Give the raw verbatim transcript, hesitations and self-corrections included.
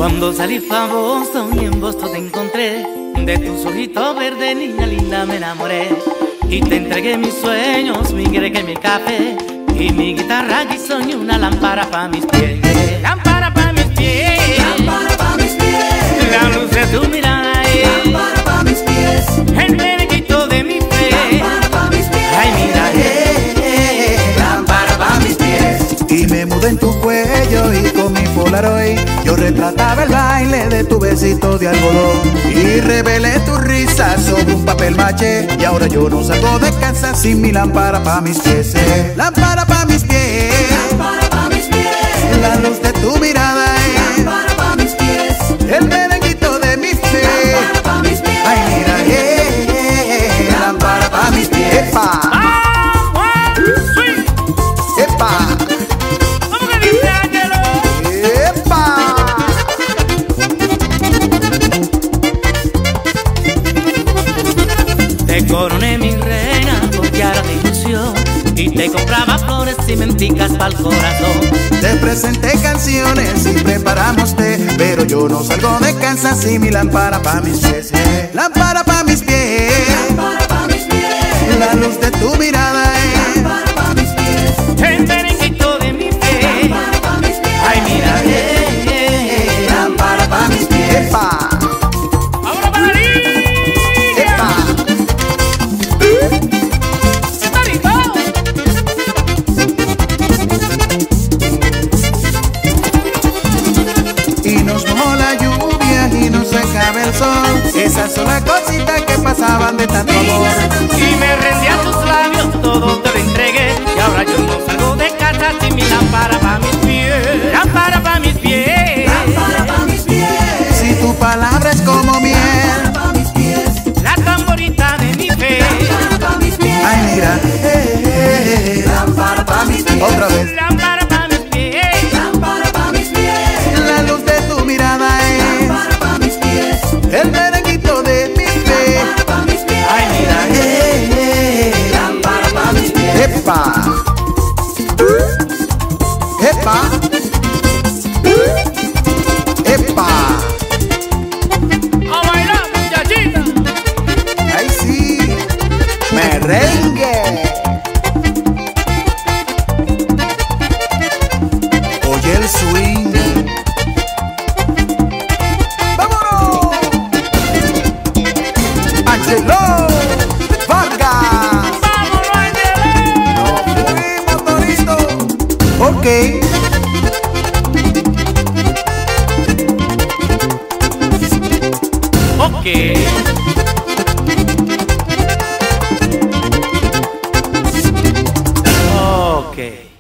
Cuando salí pa' Boston y en Boston te encontré, de tus ojitos verdes, niña linda, me enamoré. Y te entregué mis sueños, mi greque, mi café, y mi guitarra y soñé una lámpara pa' mis pies. Lámpara pa' mis pies, lámpara pa' mis pies, la luz de tu mirada es lámpara pa' mis pies, el merenguito de mi fe. lámpara pa' mis pies, Ay, mira, eh, eh, lámpara pa' mis pies. Y me mudé en tu cuello y con mi Polaroid yo retrataba el baile de tu besito de algodón. Y revelé tu risa sobre un papel maché. Y ahora yo no salgo de casa sin mi lámpara pa' mis pies. eh. Lámpara pa' mis pies, Lámpara pa' mis pies, la luz de tu mirada es lámpara pa' mis pies, el merenguito de mi fe. lámpara pa' mis pies. Ay, mira, eh, eh, lámpara pa' mis pies. ¡Epa! ¡Epa! ¿cómo que dice Ángelo? ¡Epa! Te coroné mi reina con tiara de ilusión y te compraba flores cimenticas pa'l corazón. Te presenté canciones y preparamos té, pero yo no salgo de casa sin mi lámpara pa' mis pies. eh. Lámpara pa' mis pies, Lámpara pa' mis pies, la luz de tu mirada es lámpara pa' mis pies, El merenguito de mi fe. lámpara pa' mis pies. Ay, mira, eh, eh, lámpara pa' mis pies. ¡Epa! ahora para ti. ¡Epa! ¿Está listo? Y nos mojó la lluvia y nos secaba el sol. Esas son las cositas que pasaban de tanto amor. Y me rendí a tus labios, todo te lo entregué. Y ahora yo no salgo de casa sin mi lámpara pa' mis pies. Lámpara pa' mis pies. Lámpara pa' mis pies, Si tu palabra es como miel. lámpara pa' mis pies, La tamborita de mi fe. lámpara pa' mis pies, Ay, mira, eh, eh, eh. lámpara pa' mis pies, Otra vez. Lámpara pa' mis pies. lámpara pa' mis pies, La luz de tu mirada es lámpara pa' mis pies, el merenguito de mi fe. lámpara pa' mis pies. Ay, mira, Eh, eh, Lámpara pa' mis eh. pies, Epa. Epa. Epa. a bailar, muchachita. Ay, sí. Merengue. Oye el swing. ¡Vámonos! Angelo Vargas. ¡Vámonos, Ángelo! Nos fuimos, Torito. Ok. Ok. Ok.